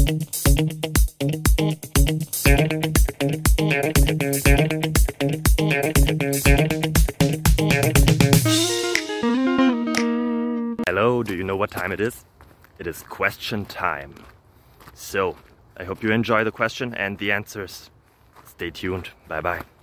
Hello, do you know what time it is? It is question time. So, I hope you enjoy the question and the answers. Stay tuned. Bye bye.